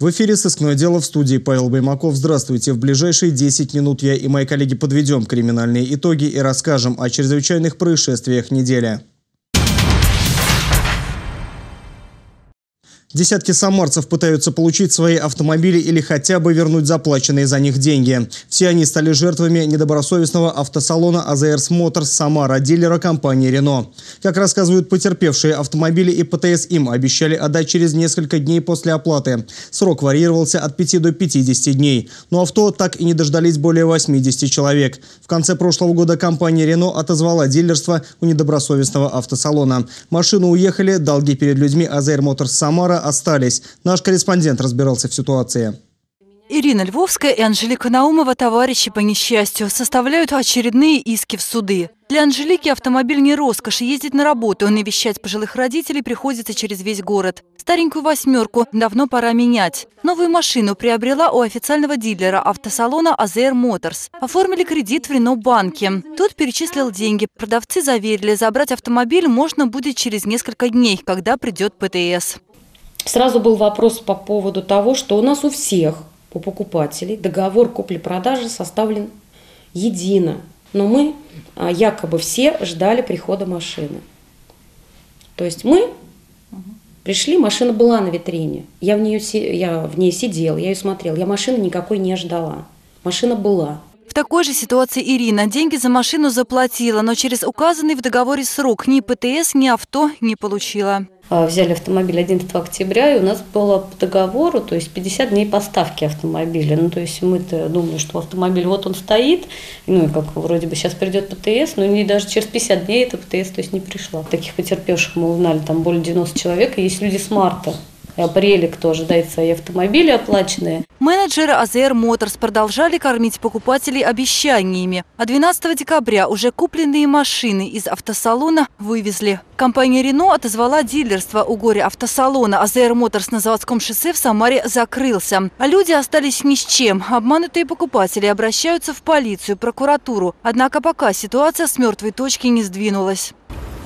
В эфире «Сыскное дело», в студии Павел Баймаков. Здравствуйте. В ближайшие 10 минут я и мои коллеги подведем криминальные итоги и расскажем о чрезвычайных происшествиях недели. Десятки самарцев пытаются получить свои автомобили или хотя бы вернуть заплаченные за них деньги. Все они стали жертвами недобросовестного автосалона «Азерс Моторс» Самара, дилера компании «Рено». Как рассказывают потерпевшие, автомобили и ПТС им обещали отдать через несколько дней после оплаты. Срок варьировался от 5 до 50 дней. Но авто так и не дождались более 80 человек. В конце прошлого года компания «Рено» отозвала дилерство у недобросовестного автосалона. Машины уехали, долги перед людьми «Азерс Моторс» Самара остались. Наш корреспондент разбирался в ситуации. Ирина Львовская и Анжелика Наумова, товарищи по несчастью, составляют очередные иски в суды. Для Анжелики автомобиль не роскошь. Ездить на работу, навещать пожилых родителей приходится через весь город. Старенькую «восьмерку» давно пора менять. Новую машину приобрела у официального дилера автосалона «Азерс Моторс». Оформили кредит в Рено-банке. Тот перечислил деньги. Продавцы заверили, забрать автомобиль можно будет через несколько дней, когда придет ПТС. Сразу был вопрос по поводу того, что у нас у всех, у покупателей, договор купли-продажи составлен едино. Но мы якобы все ждали прихода машины. То есть мы пришли, машина была на витрине. Я в ней сидела, я ее смотрела. Я машины никакой не ждала. Машина была. В такой же ситуации Ирина деньги за машину заплатила, но через указанный в договоре срок ни ПТС, ни авто не получила. Взяли автомобиль 11 октября, и у нас было по договору, то есть 50 дней поставки автомобиля. Ну, то есть мы-то думали, что автомобиль вот он стоит, ну, и как вроде бы сейчас придет ПТС, но и даже через 50 дней эта ПТС, то есть не пришла. Таких потерпевших мы узнали, там более 90 человек, и есть люди с марта. Апреле, кто ожидает свои автомобили оплаченные. Менеджеры «Азерс Моторс» продолжали кормить покупателей обещаниями. А 12 декабря уже купленные машины из автосалона вывезли. Компания «Рено» отозвала дилерство у горе-автосалона. «Азерс Моторс» на Заводском шоссе в Самаре закрылся. А люди остались ни с чем. Обманутые покупатели обращаются в полицию, прокуратуру. Однако пока ситуация с мертвой точки не сдвинулась.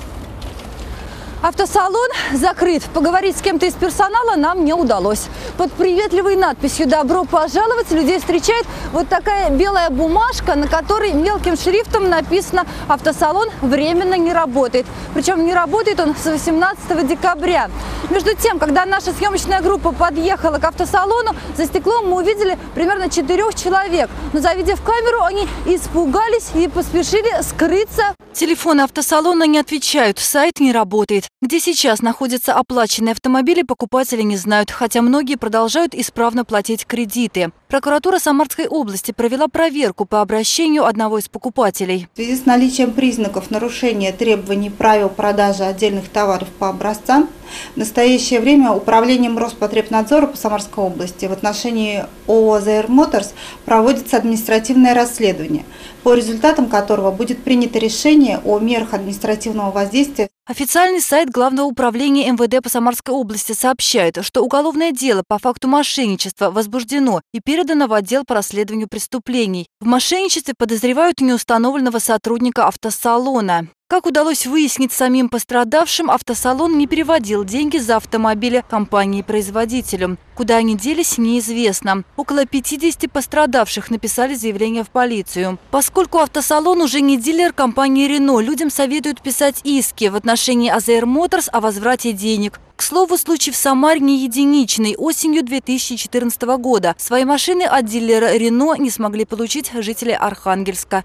Автосалон закрыт. Поговорить с кем-то из персонала нам не удалось. Под приветливой надписью «Добро пожаловать» людей встречает вот такая белая бумажка, на которой мелким шрифтом написано «Автосалон временно не работает». Причем не работает он с 18 декабря. Между тем, когда наша съемочная группа подъехала к автосалону, за стеклом мы увидели примерно 4 человек. Но завидев камеру, они испугались и поспешили скрыться. Телефоны автосалона не отвечают, сайт не работает. Где сейчас находятся оплаченные автомобили, покупатели не знают, хотя многие продолжают исправно платить кредиты. Прокуратура Самарской области провела проверку по обращению одного из покупателей. В связи с наличием признаков нарушения требований правил продажи отдельных товаров по образцам, в настоящее время Управлением Роспотребнадзора по Самарской области в отношении ООО «Азерс Моторс» проводится административное расследование, по результатам которого будет принято решение о мерах административного воздействия. Официальный сайт Главного управления МВД по Самарской области сообщает, что уголовное дело по факту мошенничества возбуждено и передано в отдел по расследованию преступлений. В мошенничестве подозревают неустановленного сотрудника автосалона. Как удалось выяснить самим пострадавшим, автосалон не переводил деньги за автомобили компании-производителю. Куда они делись, неизвестно. Около 50 пострадавших написали заявление в полицию. Поскольку автосалон уже не дилер компании «Рено», людям советуют писать иски в отношении «Азерс Моторс» о возврате денег. К слову, случай в Самаре не единичный. Осенью 2014 года свои машины от дилера «Рено» не смогли получить жители Архангельска.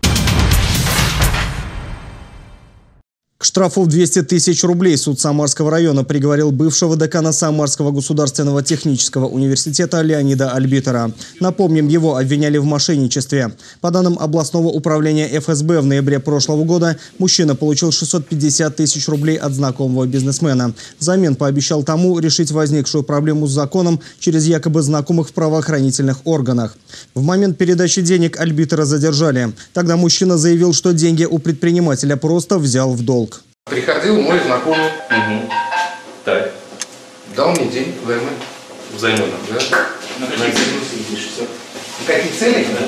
К штрафу в 200 тысяч рублей суд Самарского района приговорил бывшего декана Самарского государственного технического университета Леонида Альбитера. Напомним, его обвиняли в мошенничестве. По данным областного управления ФСБ, в ноябре прошлого года мужчина получил 650 тысяч рублей от знакомого бизнесмена. Взамен пообещал тому решить возникшую проблему с законом через якобы знакомых в правоохранительных органах. В момент передачи денег Альбитера задержали. Тогда мужчина заявил, что деньги у предпринимателя просто взял в долг. Приходил мой знакомый, Так. дал мне денег взаймы. Взаймы? Да. На какие цели? На какие цели? Да.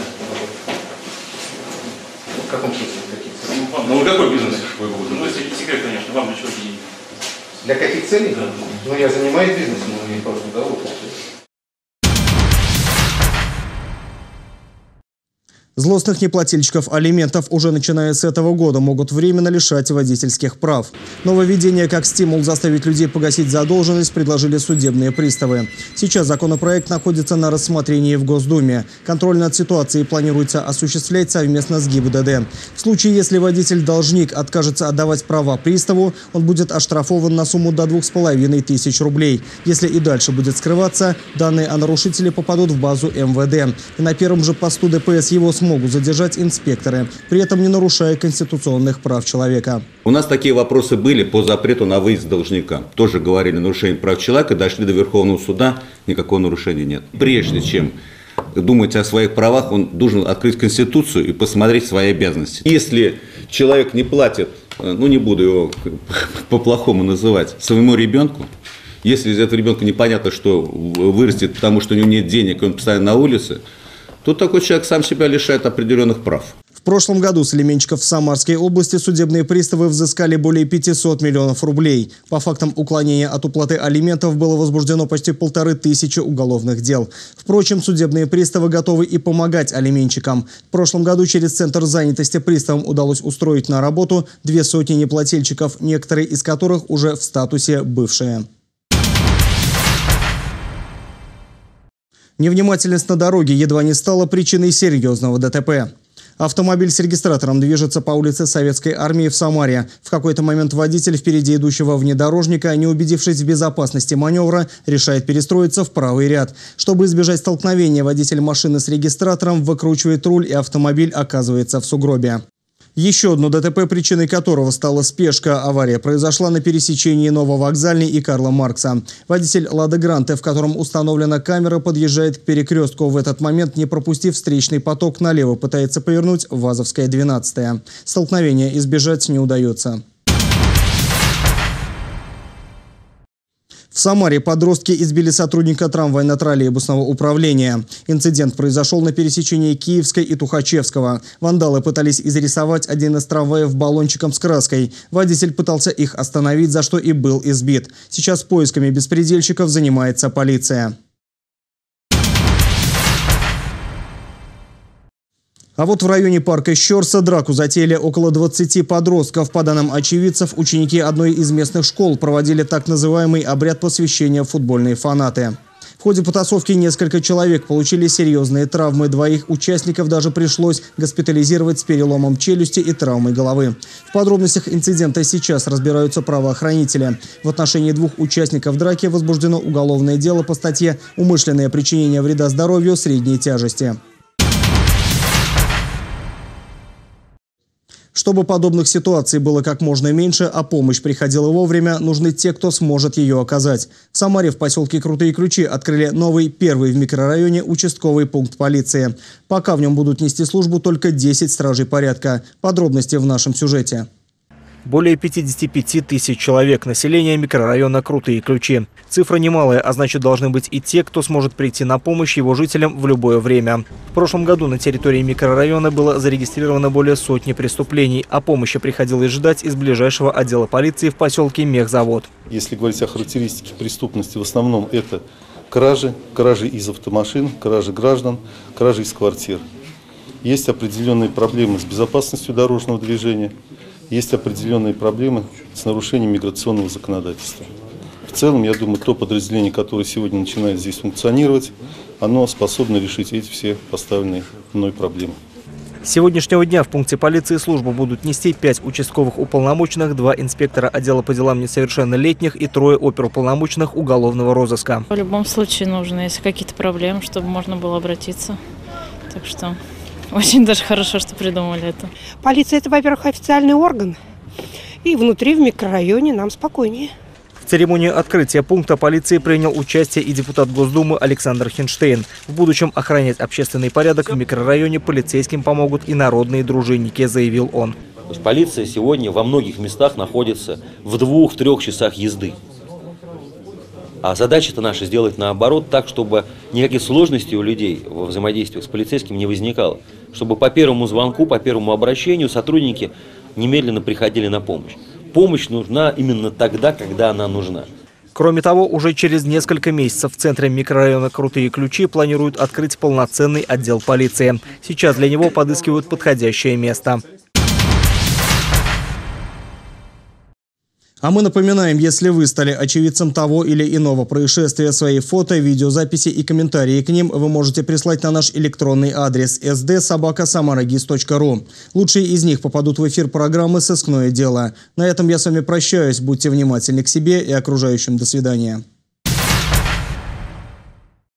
В каком смысле? На какие цели? Ну, какой бизнес вы будете? Ну, если секрет, конечно, вам для чего деньги? Для каких целей? Да. Ну, я занимаюсь бизнесом, но мне просто дал. Злостных неплательщиков алиментов уже начиная с этого года могут временно лишать водительских прав. Нововведение как стимул заставить людей погасить задолженность предложили судебные приставы. Сейчас законопроект находится на рассмотрении в Госдуме. Контроль над ситуацией планируется осуществлять совместно с ГИБДД. В случае, если водитель-должник откажется отдавать права приставу, он будет оштрафован на сумму до 2500 рублей. Если и дальше будет скрываться, данные о нарушителе попадут в базу МВД. И на первом же посту ДПС его могут задержать инспекторы, при этом не нарушая конституционных прав человека. У нас такие вопросы были по запрету на выезд должника. Тоже говорили нарушение прав человека, дошли до Верховного суда, никакого нарушения нет. Прежде чем думать о своих правах, он должен открыть Конституцию и посмотреть свои обязанности. Если человек не платит, не буду его по-плохому называть, своему ребенку, если из этого ребенка непонятно, что вырастет, потому что у него нет денег, и он постоянно на улице, то такой человек сам себя лишает определенных прав. В прошлом году с алименщиков в Самарской области судебные приставы взыскали более 500 миллионов рублей. По фактам уклонения от уплаты алиментов было возбуждено почти 1500 уголовных дел. Впрочем, судебные приставы готовы и помогать алименщикам. В прошлом году через Центр занятости приставам удалось устроить на работу 200 неплательщиков, некоторые из которых уже в статусе бывшие. Невнимательность на дороге едва не стала причиной серьезного ДТП. Автомобиль с регистратором движется по улице Советской Армии в Самаре. В какой-то момент водитель впереди идущего внедорожника, не убедившись в безопасности маневра, решает перестроиться в правый ряд. Чтобы избежать столкновения, водитель машины с регистратором выкручивает руль, и автомобиль оказывается в сугробе. Еще одно ДТП, причиной которого стала спешка. Авария произошла на пересечении Нововокзальной и Карла Маркса. Водитель «Лады Гранте», в котором установлена камера, подъезжает к перекрестку. В этот момент, не пропустив встречный поток, налево пытается повернуть Вазовская, 12-я. Столкновения избежать не удается. В Самаре подростки избили сотрудника трамвайно-троллейбусного управления. Инцидент произошел на пересечении Киевской и Тухачевского. Вандалы пытались изрисовать один из трамваев баллончиком с краской. Водитель пытался их остановить, за что и был избит. Сейчас поисками беспредельщиков занимается полиция. А вот в районе парка Щорса драку затеяли около 20 подростков. По данным очевидцев, ученики одной из местных школ проводили так называемый обряд посвящения в футбольные фанаты. В ходе потасовки несколько человек получили серьезные травмы. Двоих участников даже пришлось госпитализировать с переломом челюсти и травмой головы. В подробностях инцидента сейчас разбираются правоохранители. В отношении двух участников драки возбуждено уголовное дело по статье «Умышленное причинение вреда здоровью средней тяжести». Чтобы подобных ситуаций было как можно меньше, а помощь приходила вовремя, нужны те, кто сможет ее оказать. В Самаре в поселке Крутые Ключи открыли новый, первый в микрорайоне участковый пункт полиции. Пока в нем будут нести службу только 10 стражей порядка. Подробности в нашем сюжете. Более 55 тысяч человек, население микрорайона Крутые Ключи. Цифра немалая, а значит, должны быть и те, кто сможет прийти на помощь его жителям в любое время. В прошлом году на территории микрорайона было зарегистрировано более сотни преступлений, а помощи приходилось ждать из ближайшего отдела полиции в поселке Мехзавод. Если говорить о характеристике преступности, в основном это кражи из автомашин, кражи граждан, кражи из квартир. Есть определенные проблемы с безопасностью дорожного движения. Есть определенные проблемы с нарушением миграционного законодательства. В целом, я думаю, то подразделение, которое сегодня начинает здесь функционировать, оно способно решить эти все поставленные мной проблемы. С сегодняшнего дня в пункте полиции службу будут нести 5 участковых уполномоченных, 2 инспектора отдела по делам несовершеннолетних и 3 оперуполномоченных уголовного розыска. В любом случае нужно, если какие-то проблемы, чтобы можно было обратиться. Так что очень даже хорошо, что придумали это. Полиция – это, во-первых, официальный орган. И внутри, в микрорайоне, нам спокойнее. В церемонии открытия пункта полиции принял участие и депутат Госдумы Александр Хинштейн. В будущем охранять общественный порядок в микрорайоне полицейским помогут и народные дружинники, заявил он. То есть полиция сегодня во многих местах находится в 2-3 часах езды. А задача-то наша сделать наоборот так, чтобы никаких сложностей у людей во взаимодействии с полицейским не возникало. Чтобы по первому звонку, по первому обращению сотрудники немедленно приходили на помощь. Помощь нужна именно тогда, когда она нужна. Кроме того, уже через несколько месяцев в центре микрорайона Крутые Ключи планируют открыть полноценный отдел полиции. Сейчас для него подыскивают подходящее место. А мы напоминаем, если вы стали очевидцем того или иного происшествия, свои фото, видеозаписи и комментарии к ним вы можете прислать на наш электронный адрес sd@samaragis.ru. Лучшие из них попадут в эфир программы «Сыскное дело». На этом я с вами прощаюсь. Будьте внимательны к себе и окружающим. До свидания.